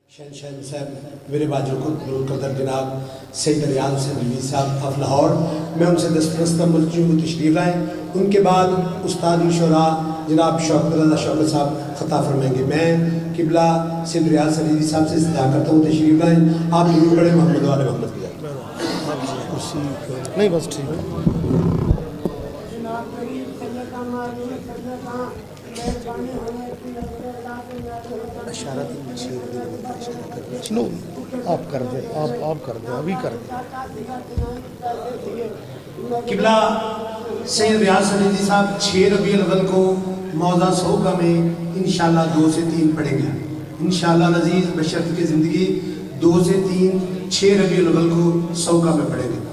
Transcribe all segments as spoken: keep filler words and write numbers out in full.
شہنشاہ صاحب میرے باجر کو قدر جناب سید ریاض حسین رضوی صاحب آف لاہور، میں ان سے دسترستہ ملتی ہوں تشریف لائیں. ان کے بعد استاد شعراء جناب شوکت رضا شوکت صاحب خطاب فرمائیں گے. میں قبلہ سید ریاض حسین رضوی صاحب سے استدعا کرتا ہوں تشریف لائیں. آپ ضرور پڑھیں محمد والے محمد کی جائے. نہیں بس ٹھیک ہے. نو آپ کر دیں آپ آپ کر دیں ابھی کر دیں. قبلہ سید ریاض حسین رضوی صاحب چھ ربیع الاول کو موضع سوکا میں انشاءاللہ دو سے تین پڑھیں گے انشاءاللہ العزیز بشرط کی زندگی. دو سے تین چھ ربیع الاول کو سوکا میں پڑھیں گے.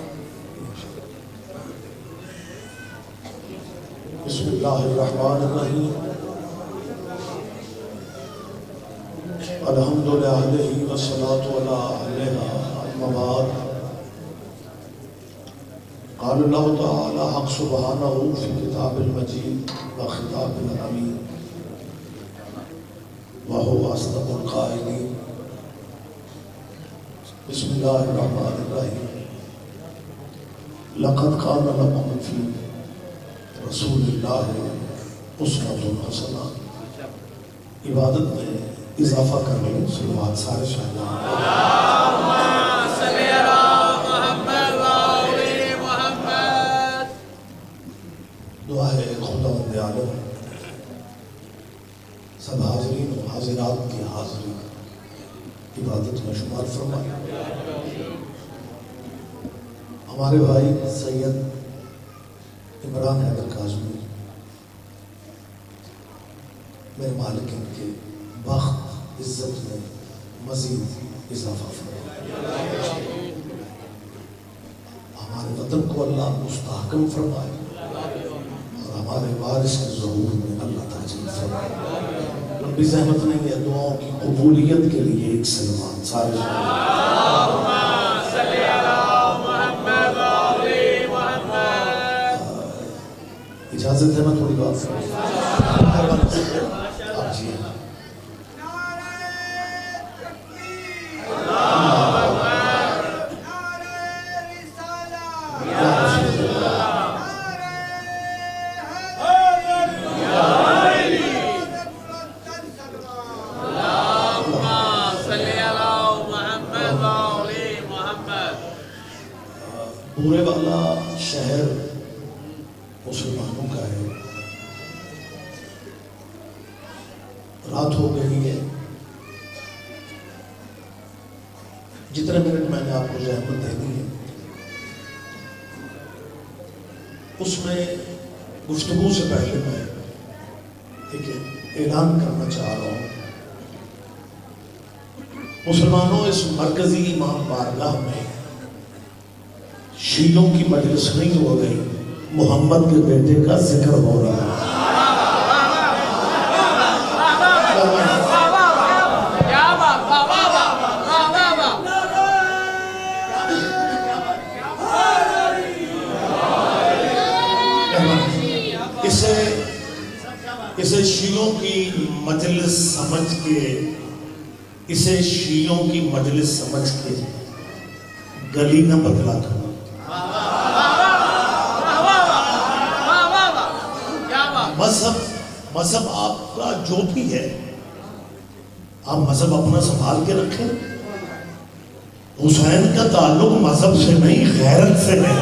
بسم اللہ الرحمن الرحیم. الحمدللہ والصلاة علیہ اما بعد. قال اللہ تعالی حق سبحانہ فی کتاب المجید و خطاب الامین وہو اصدق القائلین. بسم اللہ الرحمن الرحیم. لقد کان لکم فی رسول اللہ اسوۃ حسنہ. عبادت میں اضافہ کر لیں صلوات سارے شاہدان. اللہم صلی علی محمد و آل محمد. دعا ہے خدا بند عالم سب حاضرین و حاضرات کی حاضری عبادت میں شمار فرمائے. ہمارے بھائی سید عمران حیدر کاظمی میرے مالک ان کے بخت عزت میں مزید اضافہ فرمائے. ہمارے وطن کو اللہ مستحکم فرمائے اور ہمارے وارث کے ظہور میں اللہ تعجیل فرمائے. لمبی زحمت نہیں ہے دعاؤں کی قبولیت کے لیے ایک سلمان سارے اللہم صلی علی محمد و آل محمد. اجازت ہے میں تھوڑی بات فرمائے. آپ جی پورے والا شہر مسلمانوں کا ہے. رات ہو گئی ہے. جتنے منٹ میں نے آپ کو زحمت دینی ہے اس میں گفتگو سے پہلے میں ایک اعلان کرنا چاہ رہا ہوں. مسلمانوں اس مرکزی امام بارگاہ میں شیعوں کی مجلس نہیں ہو گئی، محمد کے بیٹے کا ذکر ہو رہا ہے. اسے اسے شیعوں کی مجلس سمجھ کے اسے شیعوں کی مجلس سمجھ کے گلی نہ بدلا کرو. مذہب مذہب آپ کا جو بھی ہے آپ مذہب اپنا سنبھال کے رکھیں. حسین کا تعلق مذہب سے نہیں غیرت سے ہے.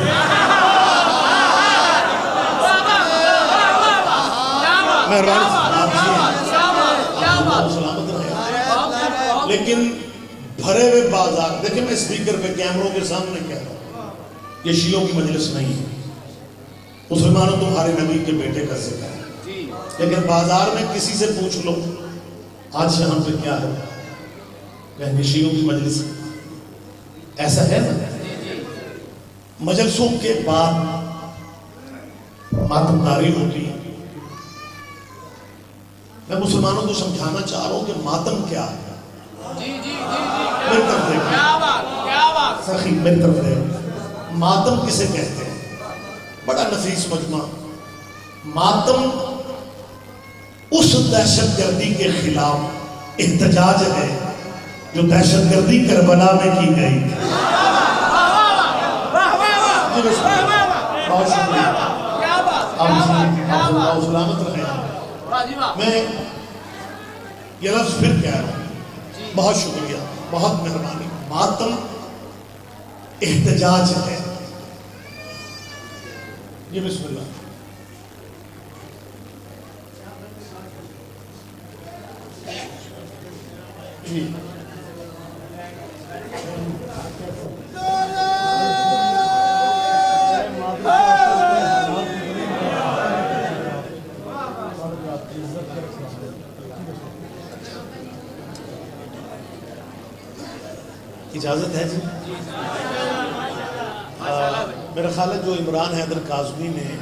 لیکن بھرے ہوئے بازار دیکھیں، میں اسپیکر پہ کیمروں کے سامنے کہہ رہا ہوں یہ شیعوں کی مجلس نہیں ہے. مسلمانوں تمہارے نبی کے بیٹے کا ذکر ہے، لیکن بازار میں کسی سے پوچھ لو آج شام پہ کیا ہے کہیں گے شیعوں کی مجلس. ایسا ہے نا؟ مجلسوں کے بعد ماتمداری ہوتی ہے. میں مسلمانوں کو سمجھانا چاہ رہا ہوں کہ ماتم کیا ہے. میری طرف دیکھیں سخی، میری طرف دیکھیں. ماتم کسے کہتے ہیں؟ بڑا نفیس مجمع. ماتم اس دہشت گردی کے خلاف احتجاج ہے جو دہشت گردی کربلا میں کی گئی تھی. بہت شکریہ. آپ سلامت رہیں. میں یہ لفظ پھر کہہ رہا ہوں، بہت شکریہ، بہت مہربانی. ماتم احتجاج ہے. یہ بسم اللہ. جی اجازت ہے جی. میرا خیال ہے جو عمران حیدر کاظمی نے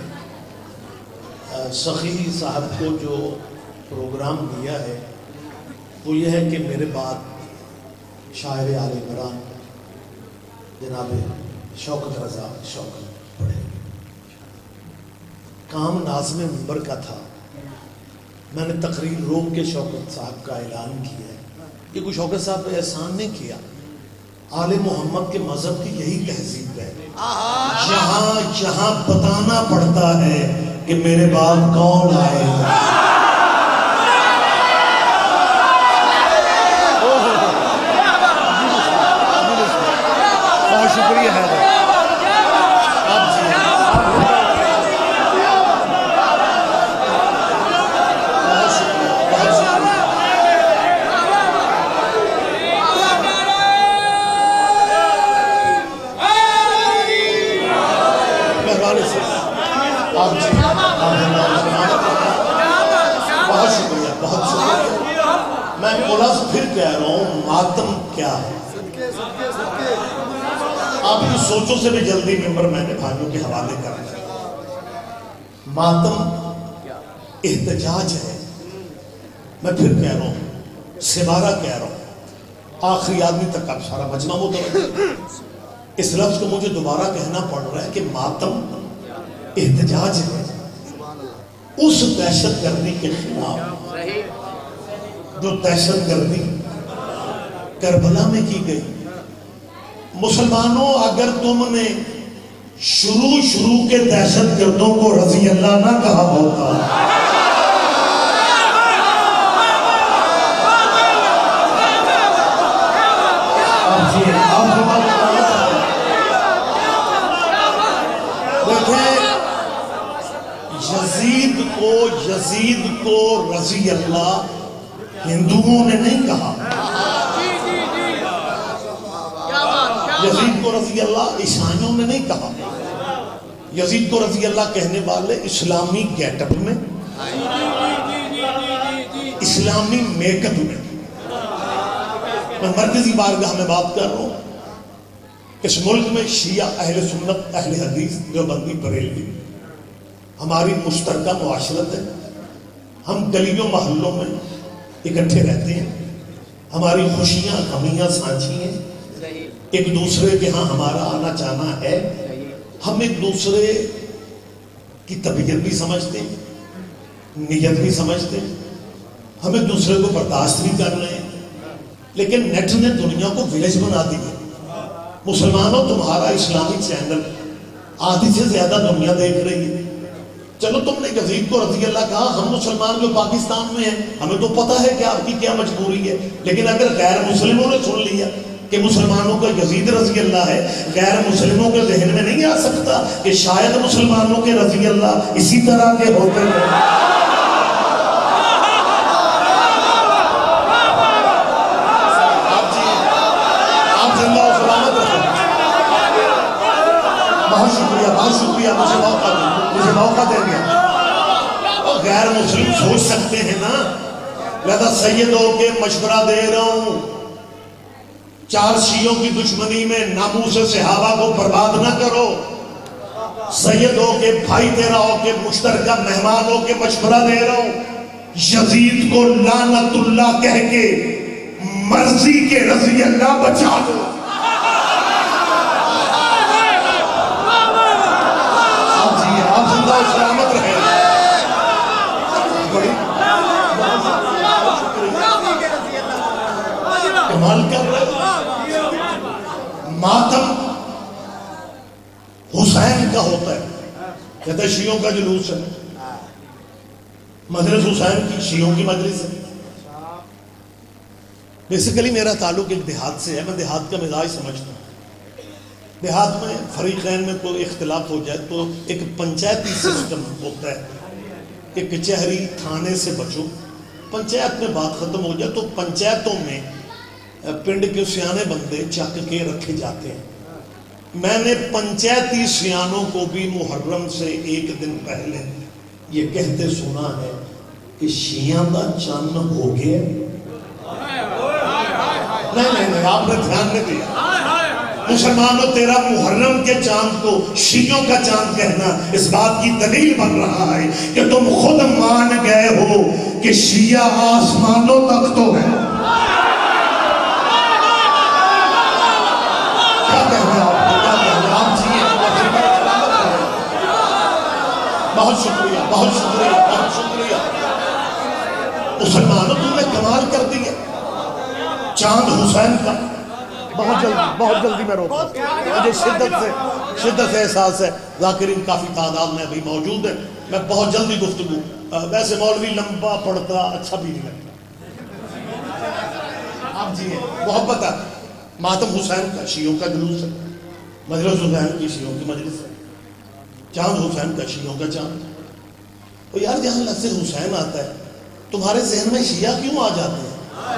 سخی صاحب کو جو پروگرام دیا ہے وہ یہ ہے کہ میرے بعد شاعر آل عمران جناب شوکت رضا شوکت پڑھے. کام ناظم منبر کا تھا. میں نے تقریر روک کے شوکت صاحب کا اعلان کیا ہے. یہ کوئی شوکت صاحب پہ احسان نہیں کیا. آل محمد کے مذہب کی یہی تہذیب ہے. جہاں جہاں بتانا پڑتا ہے کہ میرے بعد کون آئے گا. بہت شکریہ ہے. بہت شکریہ بہت شکریہ. میں لفظ پھر کہہ رہا ہوں، ماتم کیا ہے. آپ کی سوچوں سے بھی جلدی ممبر میں نے بھائیوں کے حوالے کر دیا. ماتم احتجاج ہے. میں پھر کہہ رہا ہوں، سوارا کہہ رہا ہوں، آخری آدمی تک آپ سارا مجمع متوجہ. اس لفظ کو مجھے دوبارہ کہنا پڑ رہا ہے کہ ماتم احتجاج ہے اس دہشت گردی کے خلاف جو دہشت گردی کربلا میں کی گئی. مسلمانوں، اگر تم نے شروع شروع کے دہشت گردوں کو رضی اللہ نہ کہا ہوتا، یزید کو یزید کو رضی اللہ ہندوؤں نے نہیں کہا. یزید کو رضی اللہ عیسائیوں نے نہیں کہا. یزید کو رضی اللہ کہنے والے اسلامی گیٹ اپ میں، اسلامی میک اپ میں. میں مرکزی بارگاہ میں بات کر رہا ہوں. اس ملک میں شیعہ، اہل سنت، اہل حدیث، دیوبندی، بریلوی ہماری مشترکہ معاشرت ہے. ہم گلیوں محلوں میں اکٹھے رہتے ہیں. ہماری خوشیاں غمیاں سانچھی ہیں. ایک دوسرے کے ہاں ہمارا آنا جانا ہے. ہم ایک دوسرے کی طبیعت بھی سمجھتے ہیں، نیت بھی سمجھتے ہیں. ہم ایک دوسرے کو برداشت بھی کر رہے ہیں. لیکن نیٹ نے دنیا کو ولیج بنا دی ہے. مسلمانوں، تمہارا اسلامی چینل آدھی سے زیادہ دنیا دیکھ رہی ہے. چلو تم نے یزید کو رضی اللہ کہا. ہم مسلمان جو پاکستان میں ہیں ہمیں تو پتہ ہے کہ آپ کی کیا مجبوری ہے. لیکن اگر غیر مسلموں نے سن لیا کہ مسلمانوں کا یزید رضی اللہ ہے، غیر مسلموں کے ذہن میں نہیں آ سکتا کہ شاید مسلمانوں کے رضی اللہ اسی طرح کے ہوتے ہیں. آپ جی آپ زندہ و سلامت رہیں. بہت شکریہ بہت شکریہ. مجھے موقع دیں مجھے موقع دیں گے. اور غیر مسلم سوچ سکتے ہیں نا. لہذا سید ہو کے مشورہ دے رہا ہوں، چار شیعوں کی دشمنی میں ناموس صحابہ کو برباد نہ کرو. سید ہو کے، بھائی تیرا ہو کے، مشترکہ مہمان ہو کے مشورہ دے رہا ہوں. یزید کو لعنت اللہ کہہ کے مرضی کے رضی اللہ بچا دو. آپ جی آپ زندہ و سلامت رہے. کمال کر رہے ہو. ماتم حسین کا ہوتا ہے، کہتا ہے شیعوں کا جلوس ہے، مجلس حسین کی شیعوں کی مجلس ہے. بیسیکلی میرا تعلق ایک دیہات سے ہے، میں دیہات کا مزاج سمجھتا ہوں. دیہات میں فریقین میں کوئی اختلاف ہو جائے تو ایک پنچایتی سسٹم ہوتا ہے کہ کچہری تھانے سے بچو، پنچایت میں بات ختم ہو جائے تو پنچایتوں میں پنڈ کے سیانے بندے چک کے رکھے جاتے ہیں. میں نے پنچایتی سیانوں کو بھی محرم سے ایک دن پہلے یہ کہتے سنا ہے کہ شیعہ دا چند ہو گیا. نہیں نہیں نہیں آپ نے دھیان نہیں دیا. مسلمانوں تیرا محرم کے چاند کو شیعوں کا چاند کہنا اس بات کی دلیل بن رہا ہے کہ تم خود مان گئے ہو کہ شیعہ آسمانوں تک تو ہے. کیا کہنا آپ کو، کیا کہنا آپ جی. بہت شکریہ بہت شکریہ بہت شکریہ. مسلمانوں تم نے کمال کر دیا. چاند حسین کا بہت جلدی بہت جلدی میں روکا، مجھے شدت سے شدت سے احساس ہے. ذاکرین کافی تعداد میں ابھی موجود ہیں. میں بہت جلدی گفتگو، ویسے مولوی لمبا پڑھتا اچھا بھی نہیں لگتا. آپ جی محبت ہے. ماتم حسین کا شیعوں کا جلوس ہے، مجلس حسین کی شیعوں کی مجلس ہے، چاند حسین کا شیعوں کا چاند. تو یار جہاں لفظ حسین آتا ہے تمہارے ذہن میں شیعہ کیوں آ جاتے ہیں؟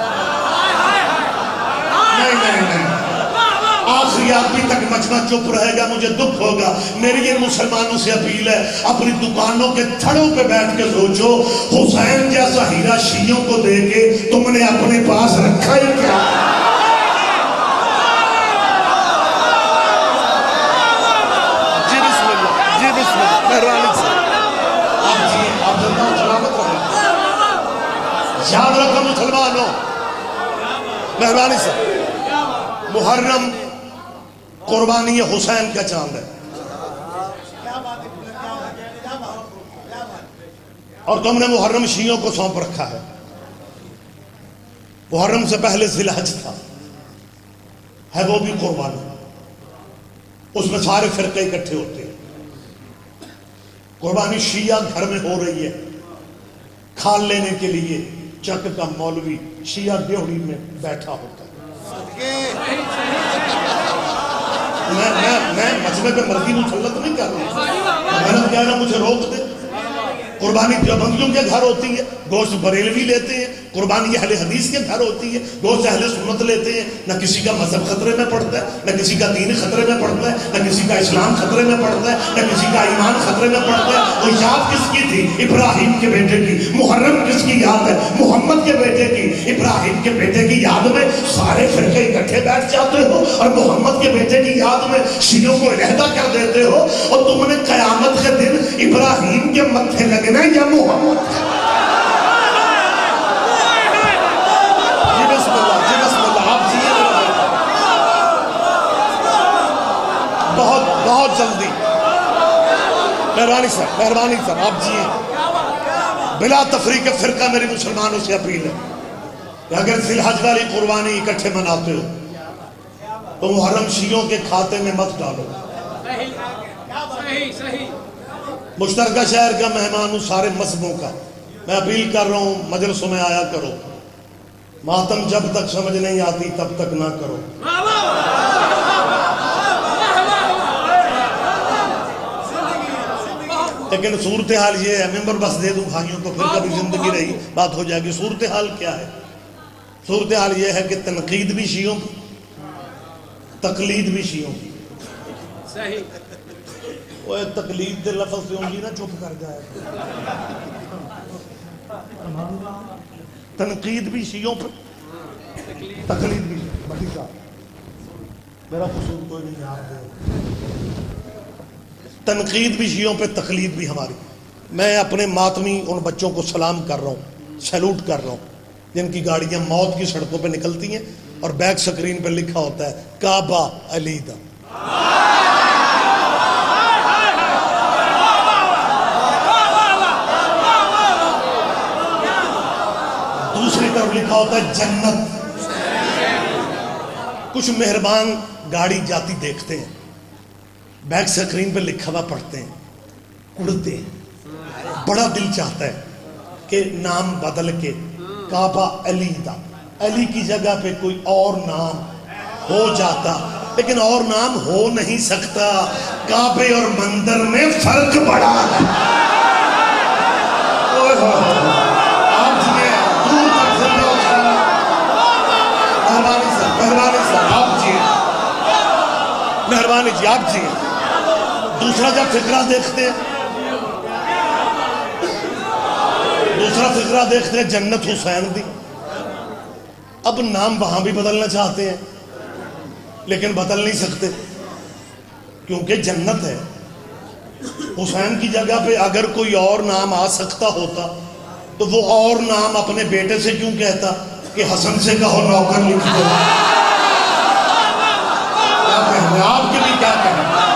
نہیں نہیں نہیں، آخری آدمی تک مجمع چپ رہے گا مجھے دکھ ہوگا. میری یہ مسلمانوں سے اپیل ہے، اپنی دکانوں کے تھڑوں پہ بیٹھ کے سوچو حسین جیسا ہیرا شیعوں کو دے کے تم نے اپنے پاس رکھا ہی کیا؟ جی بسم اللہ جی بسم اللہ مہربانی سے. آپ جی آپ جلتا ہوں سلامت رہے. یاد رکھو مسلمانوں، مہربانی سے، محرم قربانی حسین کا چاند ہے اور تم نے محرم شیعوں کو سونپ رکھا ہے. محرم سے پہلے ذی الحج تھا، ہے وہ بھی قربانی. اس میں سارے فرقے اکٹھے ہوتے ہیں. قربانی شیعہ گھر میں ہو رہی ہے، کھال لینے کے لیے چک کا مولوی شیعہ ڈیوڑی میں بیٹھا ہوتا ہے. میں میں میں مجمع پہ مرضی مسلط نہیں کر رہا. میں نے کہا نا مجھے روک دے. قربانی دیوبندیوں کے گھر ہوتی ہے، گوشت بریلوی لیتے ہیں. قربانی اہل حدیث کے گھر ہوتی ہے، گوشت اہل سنت لیتے ہیں. نہ کسی کا مذہب خطرے میں پڑتا ہے، نہ کسی کا دین خطرے میں پڑتا ہے، نہ کسی کا اسلام خطرے میں پڑتا ہے، نہ کسی کا ایمان خطرے میں پڑتا ہے. وہ یاد کس کی تھی؟ ابراہیم کے بیٹے کی. محرم کس کی یاد ہے؟ محمد کے بیٹے کی. ابراہیم کے بیٹے کی یاد میں سارے فرقے اکٹھے بیٹھ جاتے ہو اور محمد کے بیٹے کی یاد میں شیعوں کو علیحدہ کر دیتے ہو. اور تم نے قیامت کے دن ابراہیم کے متھے لگنا یا محمد؟ جی بسم اللہ جی بسم اللہ. آپ جی بہت بہت جلدی، مہربانی سر مہربانی سر. آپ جی بلا تفریق فرقہ میری مسلمانوں سے اپیل ہے کہ اگر ذی الحج والی قربانی اکٹھے مناتے ہو تو محرم شیعوں کے کھاتے میں مت ڈالو. مشترکہ شہر کا مہمان ہوں سارے مذہبوں کا. میں اپیل کر رہا ہوں مجلسوں میں آیا کرو. ماتم جب تک سمجھ نہیں آتی تب تک نہ کرو. لیکن صورتحال یہ ہے، ممبر بس دے دوں بھائیوں کو پھر کبھی زندگی رہی بات ہو جائے گی. صورتحال کیا ہے؟ صورتحال یہ ہے کہ تنقید بھی شیعوں کی، تقلید بھی شیعوں کی. وہ تقلید دے لفظ سے ہوں گی نا چپ کر جائے. تنقید بھی شیعوں پر، تقلید بھی. بڑی صاحب میرا قصور کوئی نہیں آپ دے. تنقید بھی شیعوں پہ، تقلید بھی ہماری. میں اپنے ماتمی ان بچوں کو سلام کر رہا ہوں، سیلوٹ کر رہا ہوں جن کی گاڑیاں موت کی سڑکوں پہ نکلتی ہیں اور بیک سکرین پہ لکھا ہوتا ہے کعبہ علی دا. دوسری طرف لکھا ہوتا ہے جنت. کچھ مہربان گاڑی جاتی دیکھتے ہیں, بیک سکرین پہ لکھا ہوا پڑھتے ہیں, اڑتے ہیں, بڑا دل چاہتا ہے کہ نام بدل کے کعبہ علی دا, علی کی جگہ پہ کوئی اور نام ہو جاتا, لیکن اور نام ہو نہیں سکتا. کعبے اور مندر میں فرق بڑا ہے. آپ جیے دور تک زندہ ہو جائیں. مہربانی سر, مہربانی سر, آپ جیے, مہربانی جی آپ جیے. دوسرا جب فکرہ دیکھتے ہیں, دوسرا فکرہ دیکھتے ہیں جنت حسین دی. اب نام وہاں بھی بدلنا چاہتے ہیں لیکن بدل نہیں سکتے کیونکہ جنت ہے. حسین کی جگہ پہ اگر کوئی اور نام آ سکتا ہوتا تو وہ اور نام اپنے بیٹے سے کیوں کہتا کہ حسن سے کہو نوکر لکھ دو. کیا کہنا ہے آپ کے بھی, کیا کہنا ہے؟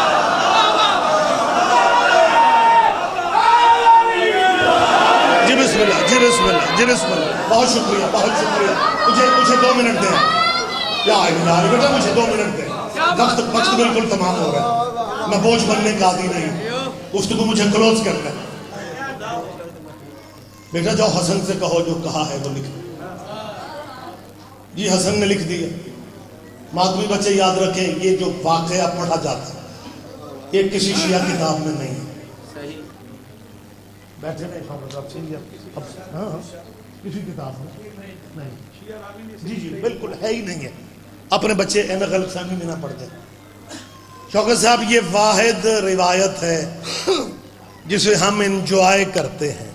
جی بسم اللہ, جی بسم اللہ, جی بسم اللہ. بہت شکریہ, بہت شکریہ. مجھے مجھے دو منٹ دیں. یا آئے بیٹا مجھے دو منٹ دیں. وقت وقت بالکل تمام ہو رہا ہے. میں بوجھ بننے کا عادی نہیں. گفتگو مجھے کلوز کرنا ہے. بیٹا جاؤ حسن سے کہو جو کہا ہے وہ لکھ دو. جی حسن نے لکھ دیا. ماتمی بچے یاد رکھیں یہ جو واقعہ پڑھا جاتا ہے یہ کسی شیعہ کتاب میں نہیں ہے. بیٹھے نہیں ہاں کسی کتاب میں نہیں. جی جی بالکل ہے ہی نہیں ہے. اپنے بچے اینا غلط فہمی میں نہ پڑھتے. شوکت صاحب یہ واحد روایت ہے جسے ہم انجوائے کرتے ہیں.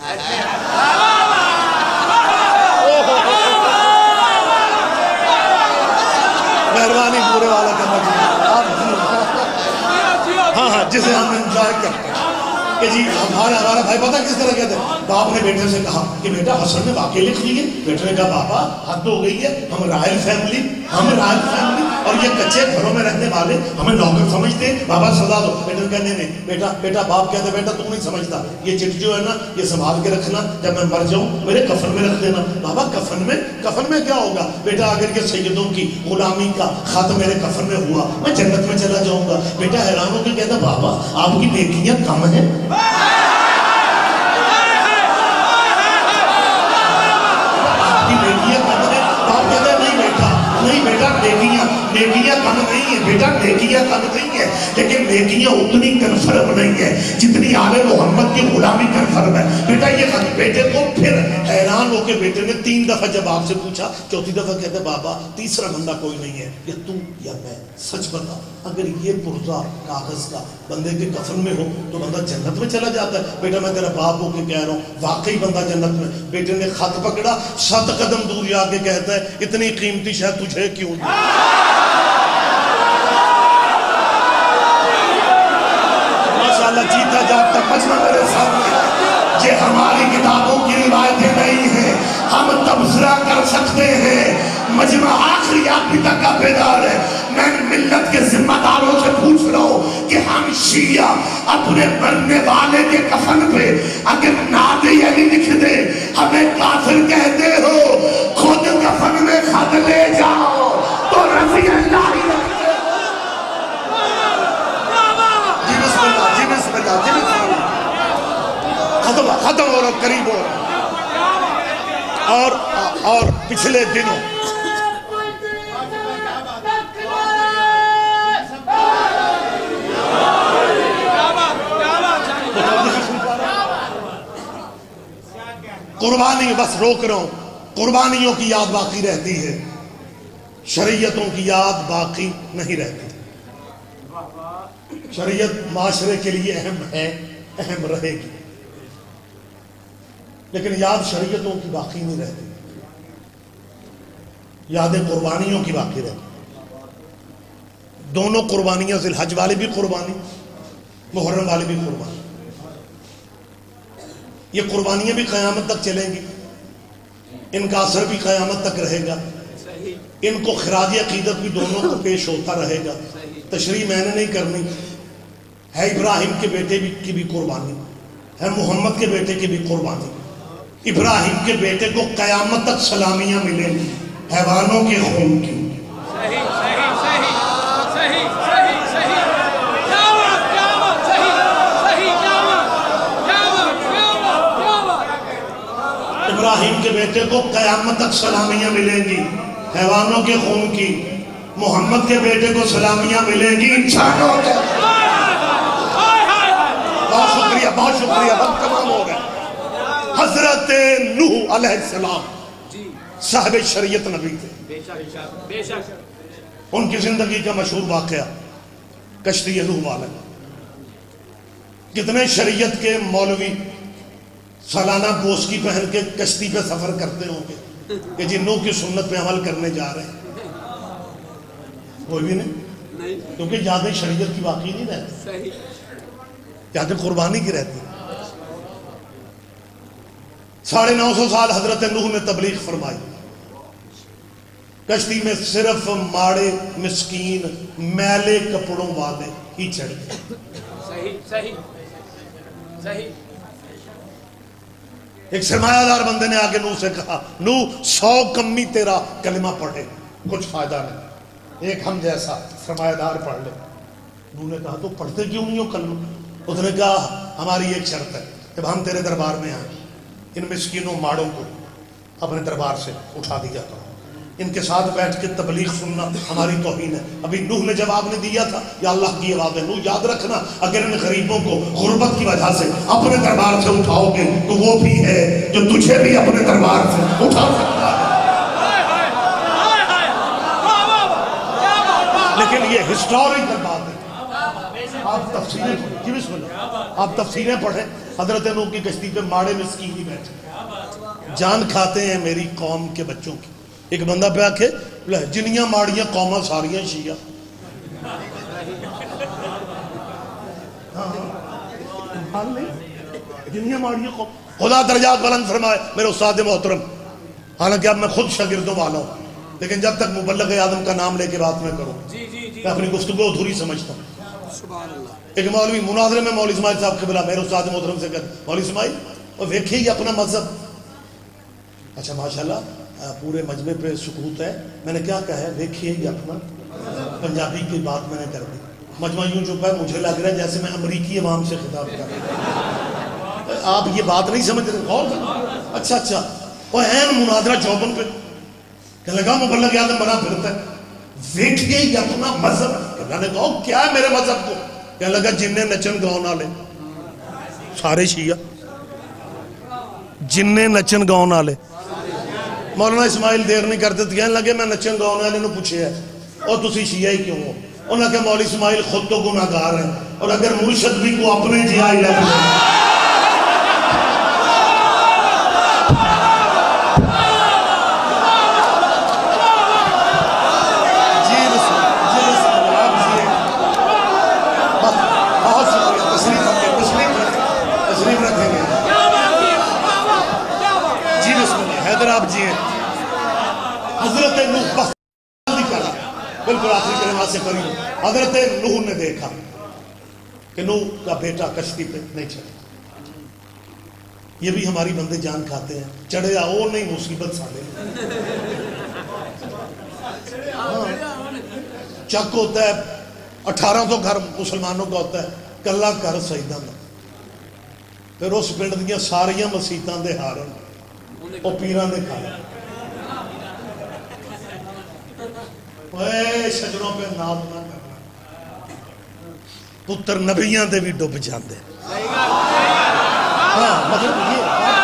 مہربانی پورے والا کرنا چاہیے. ہاں ہاں جسے ہم انجوائے کرتے ہیں کہ جی ہمارا ہمارا بھائی پتہ کس طرح کہتے ہیں. باپ نے بیٹے سے کہا کہ بیٹا حسن نے واقعی لکھ لیے. بیٹے نے کہا بابا حد ہو گئی ہے, ہم رائل فیملی ہم رائل فیملی اور یہ کچے گھروں میں رہنے والے ہمیں نوکر سمجھتے ہیں, بابا سزا دو. بیٹے نے کہا نہیں نہیں بیٹا بیٹا باپ کہتے بیٹا تم نہیں سمجھتا, یہ چٹ جو ہے نا یہ سنبھال کے رکھنا, جب میں مر جاؤں میرے کفن میں رکھ دینا. بابا کفن میں کفن میں کیا ہوگا بیٹا, اگر یہ سیدوں کی غلامی کا خط میرے کفن میں ہوا میں جنت میں چلا جاؤں گا. بیٹا حیران ہو کے کہتا بابا آپ کی نیکیاں کم ہیں. نہیں بیٹا نیکیاں نیکیاں کم نہیں ہے بیٹا, نیکیاں کم نہیں ہے لیکن نیکیاں اتنی کنفرم نہیں ہے جتنی آل محمد کی غلامی کنفرم ہے. بیٹا یہ خط بیٹے کو پھر حیران ہو کے بیٹے نے تین دفعہ جب آپ سے پوچھا, چوتھی دفعہ کہتے بابا تیسرا بندہ کوئی نہیں ہے, یا تو یا میں, سچ بتا اگر یہ پرزہ کاغذ کا بندے کے کفن میں ہو تو بندہ جنت میں چلا جاتا ہے. بیٹا میں تیرا باپ ہو کے کہہ رہا ہوں واقعی بندہ جنت میں. بیٹے نے خط پکڑا, سات قدم دور جا کے کہتا ہے اتنی قیمتی شاید تجھے کیوں دی. ماشاءاللہ جیتا جاگتا مجمع میرے سامنے. یہ ہماری کتابوں کی روایتیں نہیں ہیں, ہم تبصرہ کر سکتے ہیں. مجمع آخری آدمی تک کا بیدار ہے. میں ملت کے ذمہ داروں سے پوچھ رہا ہوں کہ ہم شیعہ اپنے مرنے والے کے کفن پہ اگر ناد علی لکھ دے ہمیں کافر کہتے ہو, خود کفن میں خط لے جاؤ تو رضی اللہ ہی رکھتے ہو. جی بسم اللہ, جی بسم اللہ, جی بسم اللہ. ختم ختم ہو رہا, قریب ہو رہا. اور اور پچھلے دنوں قربانی, بس روک رہا ہوں, قربانیوں کی یاد باقی رہتی ہے, شریعتوں کی یاد باقی نہیں رہتی. شریعت معاشرے کے لیے اہم ہے, اہم رہے گی, لیکن یاد شریعتوں کی باقی نہیں رہتی, یادیں قربانیوں کی باقی رہتی. دونوں قربانیاں, ذی الحج والے بھی قربانی, محرم والے بھی قربانی. یہ قربانیاں بھی قیامت تک چلیں گی, ان کا اثر بھی قیامت تک رہے گا, ان کو خراج عقیدت بھی دونوں کو پیش ہوتا رہے گا. تشریح میں نے نہیں کرنی ہے. ابراہیم کے بیٹے کی بھی قربانی ہے, محمد کے بیٹے کی بھی قربانی. ابراہیم کے بیٹے کو قیامت تک سلامیاں ملیں گی حیوانوں کے خون کی, بیٹے کو قیامت تک سلامیاں ملیں گی حیوانوں کے خون کی، محمد کے بیٹے کو سلامیاں ملیں گی انسانوں کے۔ بہت شکریہ بہت شکریہ وقت تمام ہو گیا۔ حضرت نوح علیہ السلام صاحب شریعت نبی تھے۔ ان کی زندگی کا مشہور واقعہ کشتی نوح والا۔ کتنے شریعت کے مولوی سالانہ بوسکی پہن کے کشتی پہ سفر کرتے ہوں گے کہ جی نوح کی سنت پہ عمل کرنے جا رہے ہیں؟ کوئی بھی نہیں، کیونکہ یادیں شریعت کی واقعی نہیں رہتی، یادیں قربانی کی رہتی۔ ساڑھے نو سو سال حضرت نوح نے تبلیغ فرمائی، کشتی میں صرف ماڑے مسکین میلے کپڑوں والے ہی چڑھ گئے۔ صحیح صحیح صحیح۔ ایک سرمایہ دار بندے نے آگے نوح سے کہا نوح سو کمی تیرا کلمہ پڑھے کچھ فائدہ نہیں، ایک ہم جیسا سرمایہ دار پڑھ لے۔ نوح نے کہا تو پڑھتے کیوں نہیں ہو کلمہ؟ اس نے کہا ہماری ایک شرط ہے، جب ہم تیرے دربار میں آئیں ان مسکینوں ماڑوں کو اپنے دربار سے اٹھا دیا کرو، ان کے ساتھ بیٹھ کے تبلیغ سننا ہماری توہین ہے۔ ابھی نوح نے جواب نہیں دیا تھا، یا اللہ کی آواز ہے نوح یاد رکھنا اگر ان غریبوں کو غربت کی وجہ سے اپنے دربار سے اٹھاؤ گے تو وہ بھی ہے جو تجھے بھی اپنے دربار سے اٹھا سکتا ہے۔ لیکن یہ ہسٹوریکل بات ہے، آپ تفسیریں پڑھیں جی بسم اللہ، آپ تفسیریں پڑھیں۔ حضرت نوح کی کشتی پہ ماڑے مسکین ہی بیٹھے، جان کھاتے ہیں میری قوم کے بچوں کی۔ ایک بندہ پہ آکھے جنیاں ماڑیاں قوماں ساریاں شیعہ، جنیاں ماڑیاں قوم۔ خدا درجات بلند فرمائے میرے استاد محترم، حالانکہ اب میں خود شاگردوں والا ہوں لیکن جب تک مبلغ اعظم کا نام لے کے بات میں کروں میں اپنی گفتگو ادھوری سمجھتا ہوں۔ ایک مولوی مناظرے میں مولوی اسماعیل صاحب قبلہ میرے استاد محترم سے کہتے مولوی اسماعیل اور ویکھے ہی اپنا مذہب۔ اچھا ماشاءاللہ پورے مجمع پہ سکوت ہے، میں نے کیا کہا ہے ویکھیے ہی اپنا، پنجابی کی بات میں نے کر دی، مجمع یوں چپ ہے، مجھے لگ رہا ہے جیسے میں امریکی عوام سے خطاب کر رہا ہوں۔ آپ یہ بات نہیں سمجھ رہے؟ غور کریں۔ اچھا اچھا وہ این مناظرہ چوبن پہ کہنے لگا مبلغ اعظم بنا پھرتا ہے، ویکھیے ہی اپنا مذہب۔ اللہ نے کہا کیا ہے میرے مذہب کو؟ کہنے لگا جننے نچن گاؤں نہ لے سارے شیعہ، جننے نچن گاؤں نہ لے۔ مولانا اسماعیل دیر نہیں کرتے تھے، کہنے لگے میں نچن گاؤں والے نے پوچھے ہے اور تسی شیعہ ہی کیوں ہو؟ انہوں نے کہا مولوی اسماعیل خود تو گناہ گار ہیں اور اگر مرشد بھی کو اپنے جہاں ہی لے حضرت نوح بس کرا بالکل آخری کلمات سے کری۔ حضرت نوح نے دیکھا کہ نوح کا بیٹا کشتی پہ نہیں چڑھا، یہ بھی ہماری بندے جان کھاتے ہیں، چڑھے آؤ نہیں مصیبت سالے چک ہوتا ہے اٹھارہ سو گھر مسلمانوں کا ہوتا ہے، کلا کر سجدہ میں پھر اس پنڈ دیا ساریاں مسیتاں دے ہارن وہ پیران دے کھانا اے شجروں پہ نام نہ کرنا، پتر نبیاں دے بھی ڈوب جاندے۔ ہاں مطلب یہ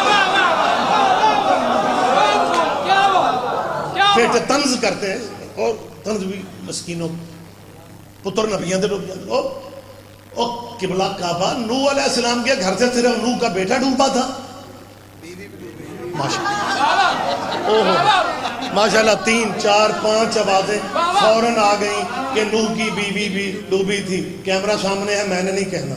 بیٹے طنز کرتے ہیں اور طنز بھی مسکینوں پتر نبیاں دے ڈوب جاندے۔ او قبلہ کعبہ نوح علیہ السلام کے گھر سے صرف نوح کا بیٹا ڈوبا تھا؟ ماشاءاللہ تین چار پانچ آوازیں فوراً آ گئیں کہ نوح کی بیوی بھی ڈوبی تھی۔ کیمرہ سامنے ہے، میں نے نہیں کہنا،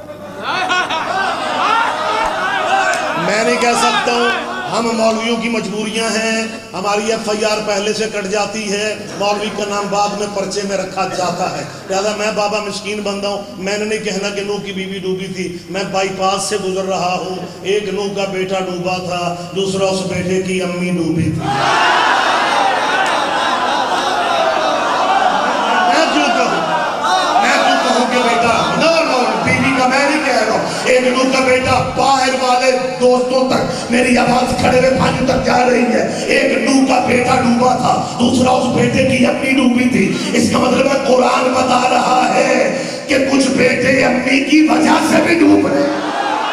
میں نہیں کہہ سکتا ہوں، ہم مولویوں کی مجبوریاں ہیں، ہماری ایف آئی آر پہلے سے کٹ جاتی ہے، مولوی کا نام بعد میں پرچے میں رکھا جاتا ہے، لہذا میں بابا مسکین بندہ ہوں، میں نے نہیں کہنا کہ نوح کی بیوی ڈوبی تھی۔ میں بائی پاس سے گزر رہا ہوں، ایک نوح کا بیٹا ڈوبا تھا، دوسرا اس بیٹے کی امی ڈوبی تھی۔ میں کیوں کہوں میں کیوں کہوں کہ بیٹا نو نو بیوی کا میں نہیں کہہ رہا ہوں، ایک نوح کا بیٹا باہر والے والے دوستوں تک میری آواز کھڑے ہوئے بھائیوں تک جا رہی ہے. ایک نوح کا بیٹا ڈوبا تھا, دوسرا اس بیٹے کی امی ڈوبی تھی. اس کا مطلب ہے قرآن بتا رہا ہے کہ کچھ بیٹے امی کی وجہ سے بھی ڈوب رہے ہیں.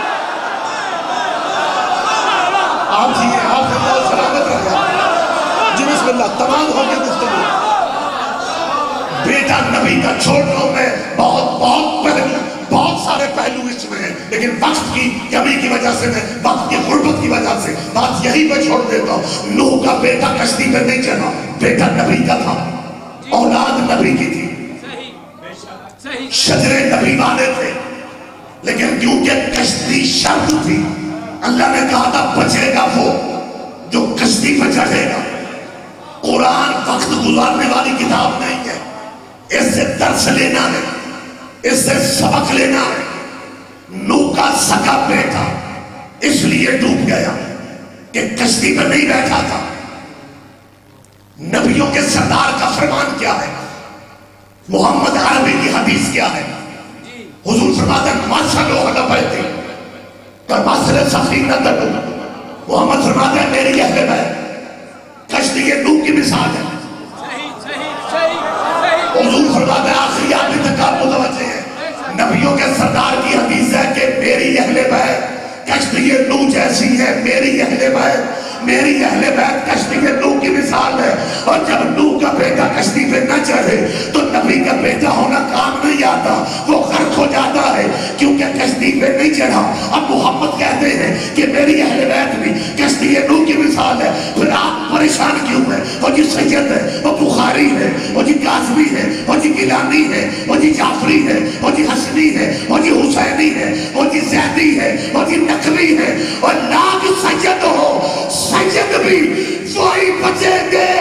آپ جی آپ اللہ سلامت رہا جی. بسم اللہ. تمام ہو گئے گفتگو. بیٹا نبی کا چھوڑنے میں بہت بہت پہلو, بہت سارے پہلو اس میں ہیں, لیکن وقت کی کمی کی وجہ سے, میں وقت کی غربت کی وجہ سے بات یہی پہ چھوڑ دیتا ہوں. نوح کا بیٹا کشتی پہ نہیں چلا, بیٹا نبی کا تھا, اولاد نبی کی تھی, شجرے نبی والے تھے, لیکن کیونکہ کشتی شرط تھی, اللہ نے کہا تھا بچے گا وہ جو کشتی پہ چڑھے گا. قرآن وقت گزارنے والی کتاب نہیں ہے, اس سے درس لینا ہے, اس سے سبق لینا ہے. نوح کا سگا بیٹا اس لیے ڈوب گیا کہ کشتی پہ نہیں بیٹھا تھا. نبیوں کے سردار کا فرمان کیا ہے, محمد عربی کی حدیث کیا ہے؟ حضور فرماتے ہیں ماشاء لوگ نہ بیٹھتے کہ مسئلہ سفینہ نہ ڈوب. محمد فرماتے ہیں میری اہل بیت کشتی یہ نوح کی مثال ہے. حضور فرماتے ہیں آخری آدمی تک آپ متوجہ ہیں, نبیوں کے سردار کی حدیث ہے کہ میری اہل بیت کشتی یہ نوح جیسی ہے. میری اہل بیت میری اہل بیت کشتی یہ نوح کی مثال ہے. اور جب نوح کا بیٹا کشتی پہ نہ چڑھے تو نبی کا بیٹا ہونا کام نہیں آتا, وہ غرق ہو جاتا ہے کیونکہ کشتی پہ نہیں چڑھا. اب محمد کہتے ہیں کہ میری اہل بیت بھی کشتی یہ نوح کی مثال ہے. پھر آپ پریشان کیوں ہیں؟ وہ جی سید ہے, وہ بخاری ہے, وہ جی قاسمی ہے, وہ جی گیلانی ہے, وہ جی جعفری ہے, وہ جی حسنی ہے, وہ جی حسینی ہے, وہ جی زیدی ہے, وہ جی نقوی ہے. اور لاکھ سید ہو, سید بھی وہی بچیں گے